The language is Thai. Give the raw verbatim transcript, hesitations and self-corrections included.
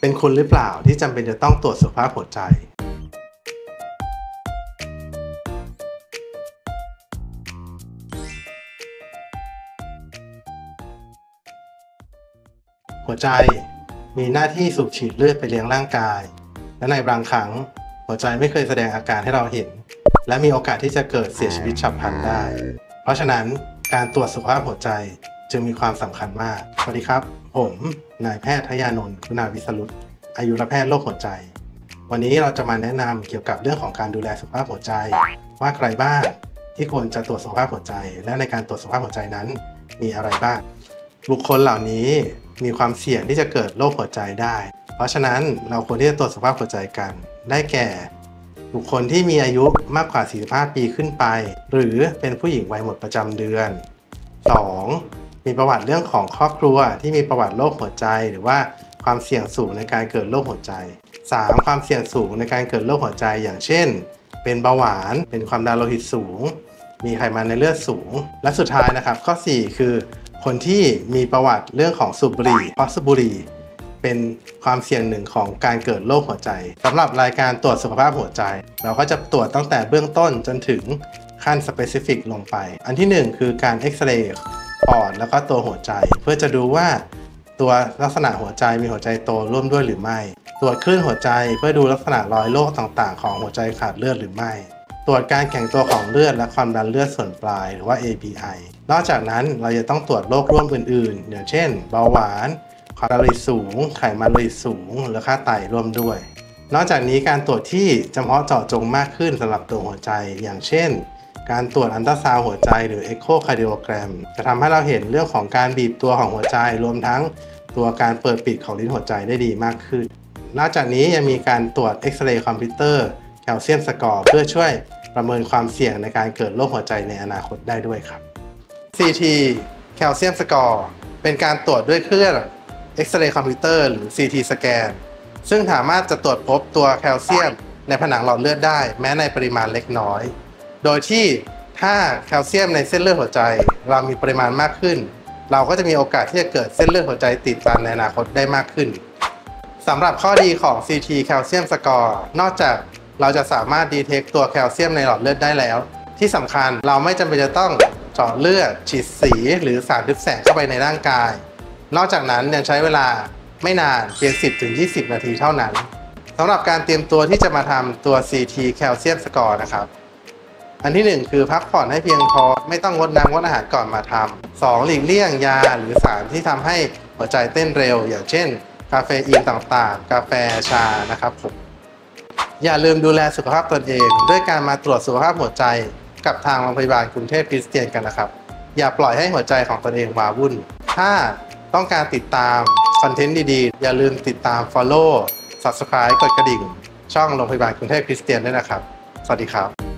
เป็นคุณหรือเปล่าที่จำเป็นจะต้องตรวจสุขภาพหัวใจหัวใจมีหน้าที่สูบฉีดเลือดไปเลี้ยงร่างกายและในบางครั้งหัวใจไม่เคยแสดงอาการให้เราเห็นและมีโอกาสที่จะเกิดเสียชีวิตฉับพลันได้เพราะฉะนั้นการตรวจสุขภาพหัวใจจึงมีความสำคัญมากสวัสดีครับผมนายแพทย์ทยานนท์คุณาวิสรุตอายุรแพทย์โรคหัวใจวันนี้เราจะมาแนะนำเกี่ยวกับเรื่องของการดูแลสุขภาพหัวใจว่าใครบ้างที่ควรจะตรวจสุขภาพหัวใจและในการตรวจสุขภาพหัวใจนั้นมีอะไรบ้างบุคคลเหล่านี้มีความเสี่ยงที่จะเกิดโรคหัวใจได้เพราะฉะนั้นเราควรที่จะตรวจสุขภาพหัวใจกันได้แก่บุคคลที่มีอายุมากกว่าสี่สิบห้าปีขึ้นไปหรือเป็นผู้หญิงวัยหมดประจำเดือนสองมีประวัติเรื่องของครอบครัวที่มีประวัติโรคหัวใจหรือว่าความเสี่ยงสูงในการเกิดโรคหัวใจสามความเสี่ยงสูงในการเกิดโรคหัวใจอย่างเช่นเป็นเบาหวานเป็นความดันโลหิตสูงมีไขมันในเลือดสูงและสุดท้ายนะครับข้อสี่คือคนที่มีประวัติเรื่องของสูบบุหรี่เพราะสูบบุหรี่เป็นความเสี่ยงหนึ่งของการเกิดโรคหัวใจสำหรับรายการตรวจสุขภาพหัวใจเราก็จะตรวจตั้งแต่เบื้องต้นจนถึงขั้น specific ลงไปอันที่หนึ่งคือการเอ็กซเรย์ปอดแล้วก็ตัวหัวใจเพื่อจะดูว่าตัวลักษณะหัวใจมีหัวใจโตร่วมด้วยหรือไม่ตรวจคลื่นหัวใจเพื่อดูลักษณะรอยโรคต่างๆของหัวใจขาดเลือดหรือไม่ตรวจการแข็งตัวของเลือดและความดันเลือดส่วนปลายหรือว่า เอ พี ไอ นอกจากนั้นเราจะต้องตรวจโรคร่วมอื่นๆอย่างเช่นเบาหวานความดันโลหิตสูงไขมันโลหิตสูงหรือค่าไตร่วมด้วยนอกจากนี้การตรวจที่เฉพาะเจาะจงมากขึ้นสำหรับตัวหัวใจอย่างเช่นการตรวจอัลตราซาวด์หัวใจหรือ Echo Cardiogram จะทำให้เราเห็นเรื่องของการบีบตัวของหัวใจรวมทั้งตัวการเปิดปิดของลิ้นหัวใจได้ดีมากขึ้นนอกจากนี้ยังมีการตรวจเอ็กซเรย์คอมพิวเตอร์แคลเซียมสกอร์เพื่อช่วยประเมินความเสี่ยงในการเกิดโรคหัวใจในอนาคตได้ด้วยครับ ซี ที แคลเซียมสกอร์เป็นการตรวจด้วยเครื่องเอ็กซเรย์คอมพิวเตอร์หรือ ซี ที สแกนซึ่งสามารถจะตรวจพบตัวแคลเซียมในผนังหลอดเลือดได้แม้ในปริมาณเล็กน้อยโดยที่ถ้าแคลเซียมในเส้นเลือดหัวใจเรามีปริมาณมากขึ้นเราก็จะมีโอกาสที่จะเกิดเส้นเลือดหัวใจตีบตันในอนาคตได้มากขึ้นสำหรับข้อดีของ ซี ที แคลเซียมสกอร์นอกจากเราจะสามารถดีเทคตัวแคลเซียมในหลอดเลือดได้แล้วที่สำคัญเราไม่จำเป็นจะต้องเจาะเลือดฉีดสีหรือสารทึบแสงเข้าไปในร่างกายนอกจากนั้นยังใช้เวลาไม่นานเพียง สิบถึงยี่สิบ นาทีเท่านั้นสำหรับการเตรียมตัวที่จะมาทำตัว ซี ที แคลเซียมสกอร์นะครับอันที่หนึ่งคือพักผ่อนให้เพียงพอไม่ต้องงดน้ำงดอาหารก่อนมาทำสองหลีกเลี่ยงยาหรือสารที่ทำให้หัวใจเต้นเร็วอย่างเช่นคาเฟอีนต่างๆกาแฟชานะครับผมอย่าลืมดูแลสุขภาพตนเองด้วยการมาตรวจสุขภาพหัวใจกับทางโรงพยาบาลกรุงเทพคริสเตียนกันนะครับอย่าปล่อยให้หัวใจของตนเองว้าวุ่นถ้าต้องการติดตามคอนเทนต์ดีๆอย่าลืมติดตาม Follow Subscribe กดกระดิ่งช่องโรงพยาบาลกรุงเทพคริสเตียนด้วยนะครับสวัสดีครับ